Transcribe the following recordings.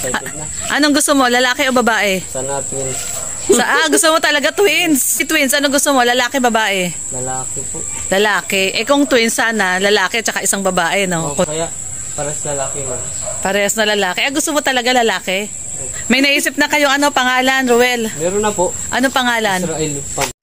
excited na. Anong gusto mo? Lalaki o babae? Sana twins. Gusto mo talaga twins? Si twins, anong gusto mo? Lalaki, babae? Lalaki po. Lalaki. Kung twins sana, lalaki at isang babae, no? Kaya pares lalaki man. Parehas na lalaki. Gusto mo talaga lalaki? May naisip na kayo pangalan, Ruel? Meron na po. Ano pangalan? Israel.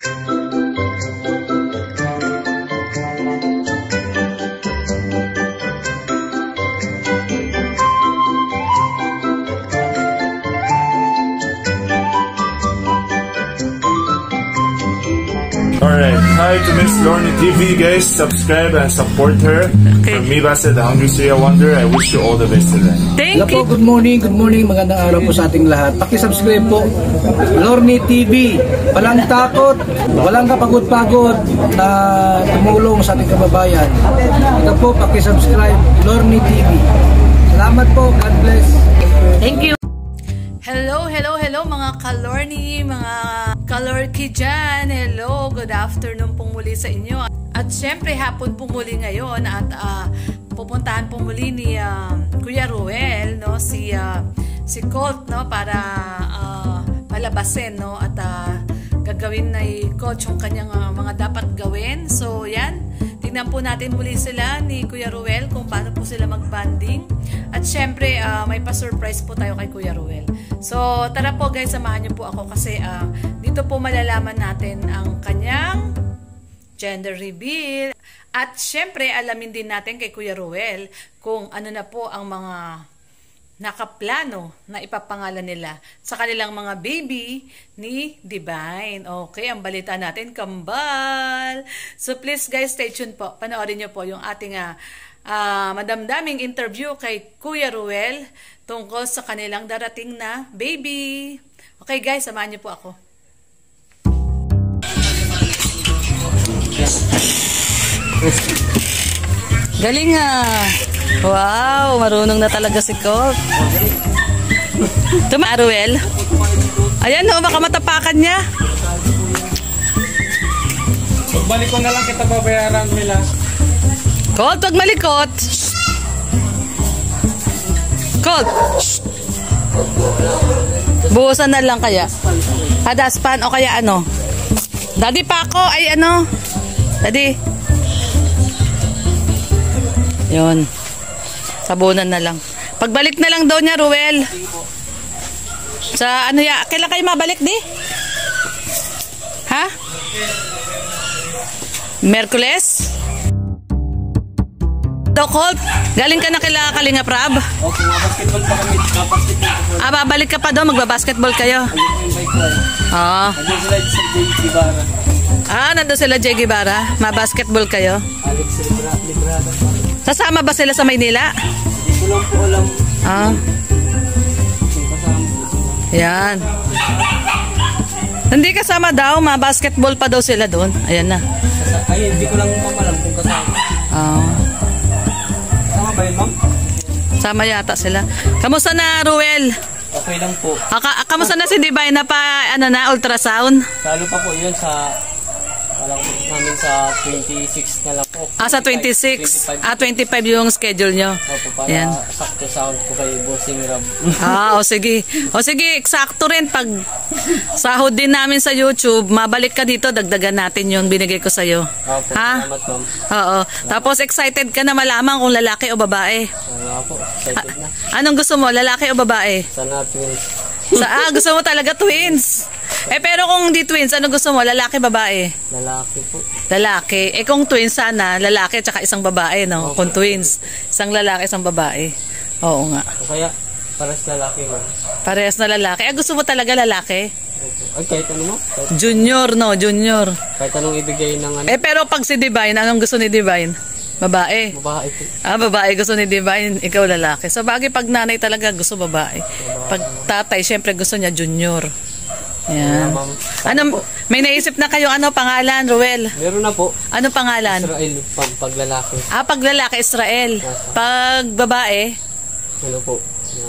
Alright, hi to Miss Lorny TV, guys. Subscribe and support her. Okay. From me, Basa, the Hungry Syria Wonder, I wish you all the best today. Thank Hello you. po, good morning, magandang araw po sa ating lahat. Paki-subscribe po, Lorny TV. Walang takot, walang kapagod-pagod na tumulong sa ating kababayan. Ito po, paki-subscribe, Lorny TV. Salamat po, God bless. Thank you. Hello mga kalorny, mga kalorky dyan. Hello, good afternoon pong muli sa inyo. At syempre hapon pong muli ngayon at pupuntahan pong muli ni Kuya Ruel, no? Si Colt, no? Para palabasin, no? At gagawin na coach yung kanyang mga dapat gawin. So yan, tingnan po natin muli sila ni Kuya Ruel kung paano po sila mag-banding. At syempre, may pa-surprise po tayo kay Kuya Ruel. So, tara po guys, samahan niyo po ako kasi dito po malalaman natin ang kanyang gender reveal. At syempre, alamin din natin kay Kuya Ruel kung ano na po ang mga nakaplano na ipapangalan nila sa kanilang mga baby ni Divine. Okay, ang balita natin, kambal. So please guys, stay tuned po. Panoorin niyo po yung ating madamdaming interview kay Kuya Ruel tungkol sa kanilang darating na baby. Okay guys, samahan niyo po ako. Galing wow, marunong na talaga si Colt. Tuma, Ruel. Ayan baka matapakan niya. Pagbalik ko na lang kita babayaran nila. Colt, wag malikot. Colt. Buhusan na lang kaya. Hadaspan o kaya ano. Daddy Paco, ay ano. Daddy. Yun. Sabunan na lang. Pagbalik na lang daw niya, Ruel. Sa ano ya, kailan kayo mabalik di? Ha? Merkules? Colt, galing ka na kila Kalinga Prab? Okay, basketball pa kami. Babalik ka pa doon, magbabasketball kayo. Nandun sila sa J. Guevara. Nandun sila J. Guevara. Mabasketball kayo. Alex Librada. Sasama ba sila sa Maynila? Hindi ko lang po alam. Yan. Hindi kasama daw, mabasketball pa daw sila doon. Ayan na. Hindi ko lang alam kung kasama. Kasama ba yun, ma'am? Sama yata sila. Kamusta na, Ruel? Okay lang po. Kamusta na si Divine na ultrasound? Salo pa po yun sa namin sa 26 na lang po. Sa 26. 25 yung schedule nyo. Opo, para yan. sakto sound ko kay Bossing Rob. Sige. Sige, eksakto rin. Pag sahod din namin sa YouTube, mabalik ka dito, dagdagan natin yung binigay ko sa'yo. Opo, ha? salamat ma'am. Oo. Tapos excited ka na malaman kung lalaki o babae. Sana po, excited na. Anong gusto mo, lalaki o babae? Sana twins. Gusto mo talaga twins? Pero kung di twins, ano gusto mo? Lalaki, babae? Lalaki po. Lalaki. Kung twins sana, lalaki at isang babae, no? Okay. Kung twins, isang lalaki, isang babae. Oo nga. O kaya, parehas lalaki man. Parehas na lalaki. Gusto mo talaga lalaki? Ay, kahit ano mo? Junior, no? Junior. Kahit anong ibigay ng ano? Pero pag si Divine, anong gusto ni Divine? Babae. Babae po. Babae gusto ni Divine, ikaw lalaki. So bagay pag nanay talaga gusto babae. Pag tatay, syempre gusto niya junior. Yan. May naisip na kayo pangalan, Ruel? Meron na po. Ano pangalan? Israel, pag lalaki. Pag lalaki, Israel. Pag babae? Ano po?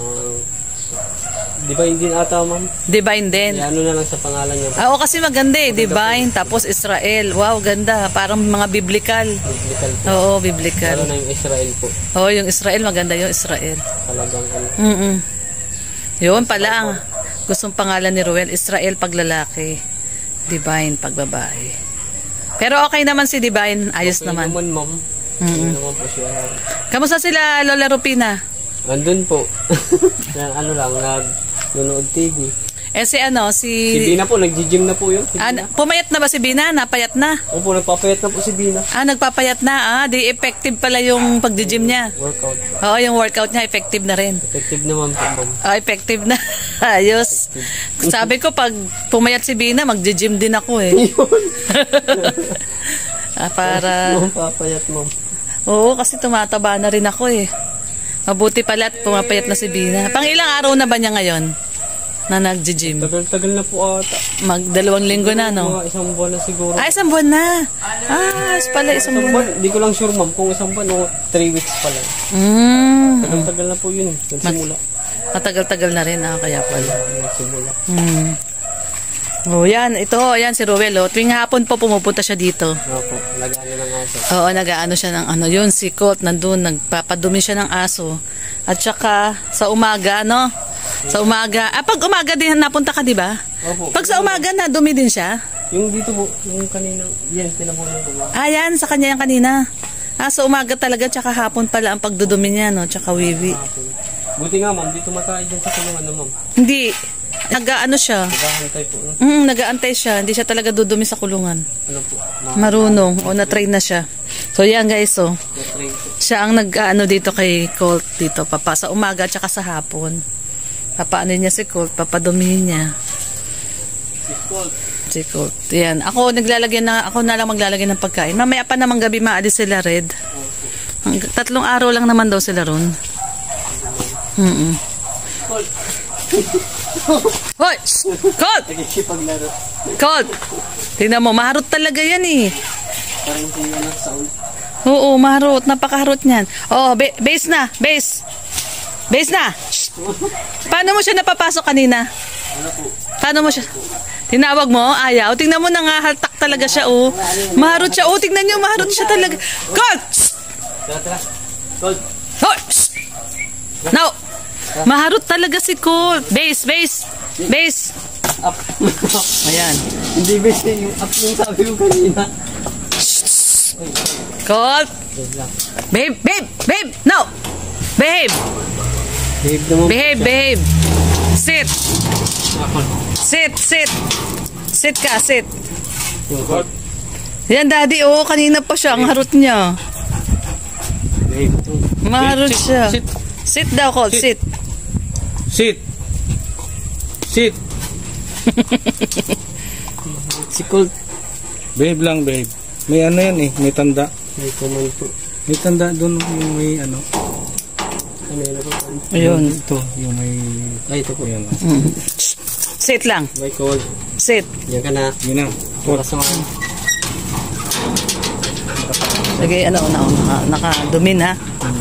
Divine din ata, ma'am. Divine din. Ano na lang sa pangalan niya. Oo, kasi maganda Divine, tapos Israel. Wow, ganda. Parang mga biblical. Biblical po. Oo, biblical. Lalo na yung Israel po. Oo, yung Israel, maganda yung Israel. Talagang ano. Yun pala ang gustong pangalan ni Ruel, Israel pag lalaki, Divine pag babae. Pero okay naman si Divine, ayos Okay naman. ma'am. Okay naman po siya. Kamusta sila Lola Rupina? Andun po. Ano lang, nanonood TV. Eh si ano, Si Bina po, nag-gym na po yun. pumayat na ba si Bina? Napayat na? Opo, nagpapayat na po si Bina. Nagpapayat na. Di effective pala yung pag-gym niya. Workout. Oo, yung workout niya effective na rin. Effective naman po, ma'am. Effective na. Ayos. Sabi ko, pag pumayat si Bina, mag-gym din ako eh. Para... Papayat, ma'am. Oo, kasi tumataba na rin ako eh. Mabuti pala at pumapayat na si Bina. Pang ilang araw na ba niya ngayon na nag-gym? Tagal-tagal na po ata. 2 linggo na, no? Mga 1 buwan na siguro. 1 buwan na. Pala 1 buwan. Hindi ko lang sure, ma'am, kung 1 buwan o 3 weeks pa lang. Tagal-tagal na po yun. Nagsimula. Matagal-tagal na rin, kaya pala. Nagsimula. Oh, yan. Yan si Ruel. Tuwing hapon po pumupunta siya dito. Opo, nag-ano ng aso. Oo, nag-ano siya ng ano. Yun, si Colt, nandun, nagpapadumi siya ng aso. At saka, sa umaga, no? Sa umaga. Pag umaga din napunta ka, di ba? Opo. Pag sa umaga na, dumi din siya? Yung dito po, yung kanina, yan, tinabunan ko ba? Yan, sa kanya yung kanina. Sa umaga talaga, tsaka hapon pala ang pagdudumi niya, no? Tsaka wiwi. Buti nga, ma'am, dito makain dyan sa kulungan na, ma'am. Hindi. Nag-ano siya? Nagahantay po. No? Nag-aantay siya. Hindi siya talaga dudumi sa kulungan. Ano po? Marunong. O, na-train na siya. So, yan guys, Na-train po. siya ang nag-ano dito kay Colt dito, papa. Sa umaga, tsaka sa hapon. Papaano niya si Colt, papadumihin niya. Si Colt. Yan. Ako na lang maglalagay ng pagkain. Mamaya pa namang gabi maalis sila, Red. 3 araw lang naman daw sila ron. Colt! Hoy! Colt! Nagsipaglaro. Colt! Tingnan mo, maharot talaga yan eh. Parang hindi yun ang sound. Oo, maharot. Napakaharot niyan. Base na. Base. Base na. Shh. Paano mo siya napapasok kanina? Paano mo siya? Tinawag mo? Ayaw. Tingnan mo, nangahaltak talaga siya, oh. Maharot siya. Oh, tingnan niyo, maharot siya talaga. Colt! Shh. Tara. Colt! Hoy! Shh. Now! Maharot talaga si Colt. Base. Up. Ayan. Hindi base yung up yung sabi ko kanina. Colt! Babe! No! Behave! Behave naman. Behave! Sit! Sit ka. Colt. Yan, daddy, kanina pa siya. Ang harot niya. Behave. Maharot siya. Sit. Sit daw, Colt. Sit. Si Colt. Babe lang, babe. May ano yan eh, may tanda. May command po. May tanda doon yung may ano. Ano yun ako? Ayun. Ito, yung may... Ay, ito po. Ayan. Sit lang. May Colt. Sit. Yan ka na. Yun na. Oras naman. Sige, nakadumin ha.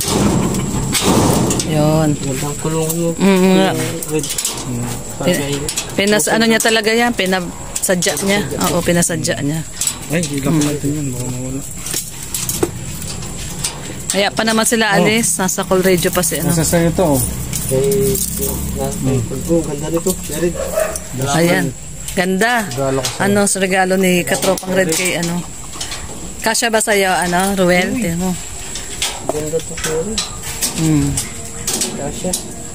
Yun. Gandang kulungan mo. Red. Ano niya talaga yan? Pinasadya niya. Oo, pinasadya niya. Ay, ilang pa natin yun. Baka mawala. Kaya pa naman sila alis. Nasa call radio pa si ano. Nasa sa'yo ito, oh. Ganda nito. Red. Ayan. Ganda. Sa regalo ni Katropang Red kay ano. Kasya ba sa'yo, Ruel? Tingnan mo. Ganda to, Red. Kasya.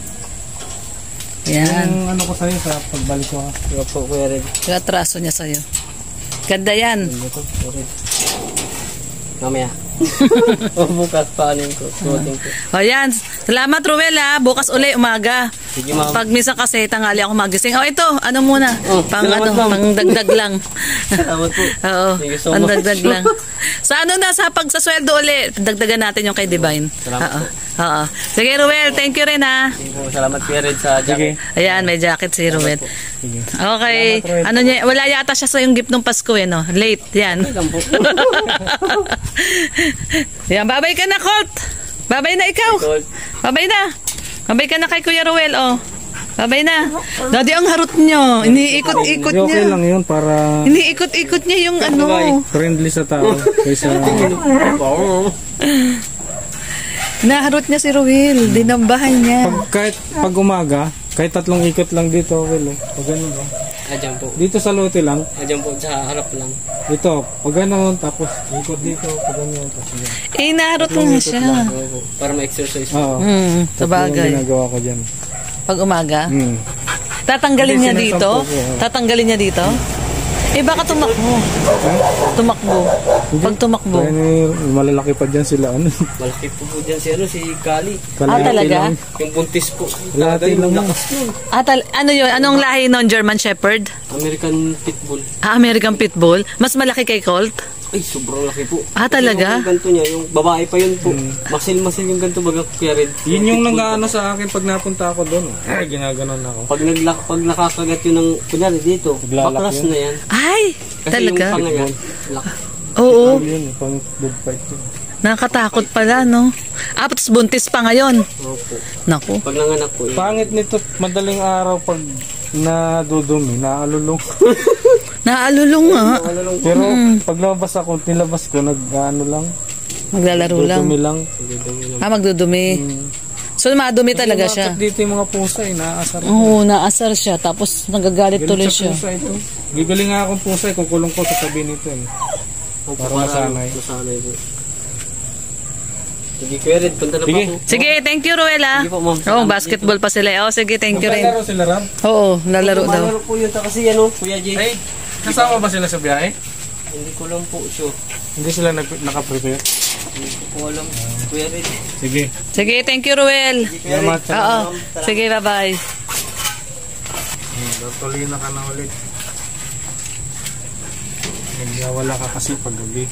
Yan. Yung ano ko sa'yo sa pagbalik ko, ha? Kaya po, Kuya Red. Yung atraso niya sa'yo. Ganda yan. Ganda to, Red. Mamaya. Bukas paanin ko. Suotin ko. Yan. Salamat, Ruel, ha. Bukas uli, umaga. Sige, ma'am. Pag minsan kasi tanghali ako magising. Ito, ano muna? Salamat, ma'am. Pang dagdag lang. Salamat po. Oo. Thank you so Pang much. dagdag lang. Sa pagsasweldo uli, dagdagan natin yung kay Divine. Salamat po. Oo. Sige, Ruel, thank you rin, ha. Salamat, Kuya Red, sa jacket. Ayan, may jacket si Ruel. Sige. Okay. Wala yata siya sa yung gift ng Pasko, no? Late, yan. Lang po. Yan, babay ka na, Colt. Babay na ikaw. Colt. Babay na. Babay ka na kay Kuya Ruel, oh. Babay na. Daddy, ang harot nyo. Iniikot-ikot niya. Okay lang yun para Iniikot-ikot niya yung friendly sa tao. Kaysa... Naharot niya si Ruel. Dinambahan niya. Kahit pag umaga, Kahit 3 ikot lang dito, okay lang. Pag ganun, no? Diyan po. Dito sa lote lang. Diyan po, sa harap lang. Ito, pag ganun, tapos ikot dito, pag ganun, tapos yan. Narot nga siya. Opo, para ma-exercise. Oo. Sabagay. Yung ginagawa ko dyan. Pag umaga. Tatanggalin Hindi, niya dito? sinasampo ko. Tatanggalin niya dito? Baka tumakbo. Tumakbo. Pag tumakbo. Kaya malalaki pa dyan sila, ano. Malaki po dyan si Kali. Talaga? Yung buntis po. Kalahati lang yun. Lakas yun. Ano yun? Anong lahi nun? German Shepherd? American Pitbull. American Pitbull? Mas malaki kay Colt? Ay, sobrang laki po. Talaga? Yung ganito niya, yung babae pa yun po. Masil-masil yung ganito baga Kuya Red. Yun yung nag-ano sa akin pag napunta ako doon. Ay, ginaganon ako. Pag nakakagat yun ng, kunyari dito, Naglalak baklas yun. na yan. Ay! Kasi Talaga? yung panga yan, lak. Oo. Yun, pang food fight yun. Nakatakot pala, no? Tapos buntis pa ngayon. Opo. Naku. Pag nanganak po yun. Pangit nito, madaling araw pag nadudumi, naalulong. Naalulong nga. Pero pag lumabas ako, nilabas ko, nag-ano lang, Maglalaro lang. dudumi lang. Magdudumi. So, madumi talaga siya. Dito yung mga pusa, naasar. Oo, naasar siya. Tapos, nagagalit tuloy Galit sa siya. pusa ito. Bibili nga akong pusa, kukulong ko sa tabi nito. Para masanay. Masanay po. Sige, Kuya Red, punta na Sige. pa po. Sige, thank you, Ruela. Sige po, ma'am. Oo, basketball pa sila. Sige, thank you rin. Maglalaro sila, Ram? Oo, lalaro daw. Malaro po yun kasi ano, Kuya Jay. Ay, kasama ba sila sa biyahe? Hindi ko lang po sure. Hindi sila naka-prepare? Hindi ko alam. Kuya Red. Sige. Sige, thank you, Ruel. Salamat. Oo. Sige, bye-bye. Tolina ka na ulit. Nagwawala ka kasi pag gabi.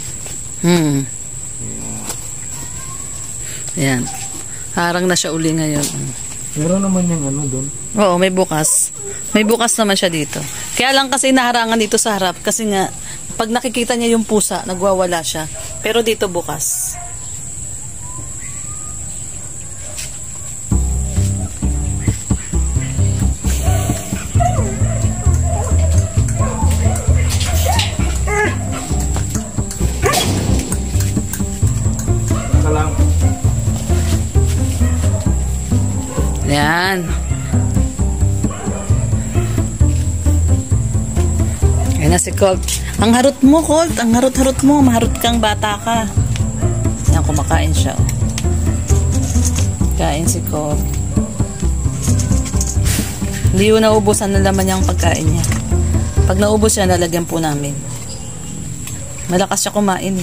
Ayan. Harang na siya uli ngayon. Meron naman yung ano doon. Oo, may bukas. May bukas naman siya dito. Kaya lang kasi naharangan dito sa harap. Kasi nga, pag nakikita niya yung pusa, nagwawala siya. Pero dito bukas. Salam. Ayan. Ayan na si Colt. Ang harot mo, Colt. Ang harot-harot mo. Maharot kang bata ka. Ayan, kumakain siya. Kain si Colt. Hindi yun naubusan na laman niyang pagkain niya. Pag naubos siya, nalagyan po namin. Malakas siya kumain.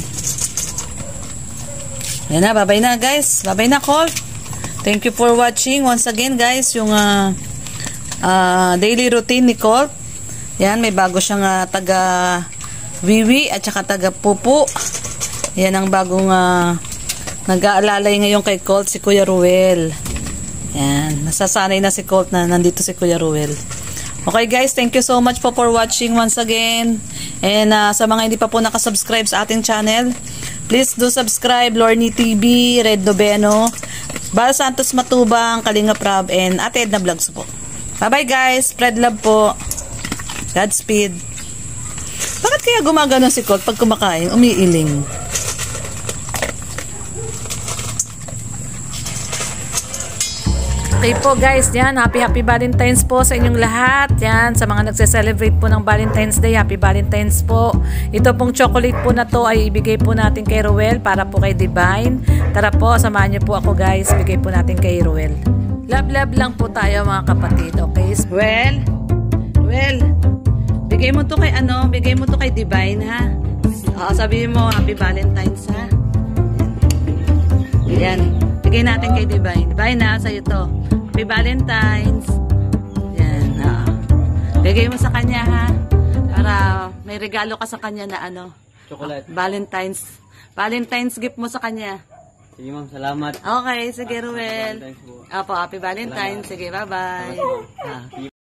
Ayan na, bye-bye na guys. Bye-bye na, Colt. Thank you for watching. Once again, guys, yung daily routine ni Colt. Yan, may bago siyang taga-wiwi at saka taga-pupu. Yan ang bagong nag-aalalay ngayon kay Colt, si Kuya Ruel. Yan, nasasanay na si Colt na nandito si Kuya Ruel. Okay guys, thank you so much po for watching once again. And sa mga hindi pa po nakasubscribe sa ating channel, please do subscribe. Lorny TV, Red Noveno, Bal Santos Matubang, Kalinga Prab, and Ate Edna Vlogs po. Bye-bye guys. Spread love po. Godspeed. Bakit kaya gumagano si Colt pag kumakain? Umiiling. Okay po guys, yan, happy Valentine's po sa inyong lahat. Yan, sa mga nagse-celebrate po ng Valentine's Day, happy Valentine's po. Ito pong chocolate po na to ay ibigay po natin kay Ruel para po kay Divine. Tara po, samahan niyo po ako guys, bigay po natin kay Ruel. Love lang po tayo mga kapatid, okay? Ruel, bigay mo to kay bigay mo to kay Divine ha. Sabihin mo, happy Valentine's ha. Yan, bigay natin kay Divine. Divine ha, sa'yo to. Happy Valentine's. Yan, bigay mo sa kanya ha. Para may regalo ka sa kanya na Chocolate. Valentine's gift mo sa kanya. Sige ma'am, salamat. Okay, sige Ruel. Apo, happy Valentine's. Sige, bye-bye.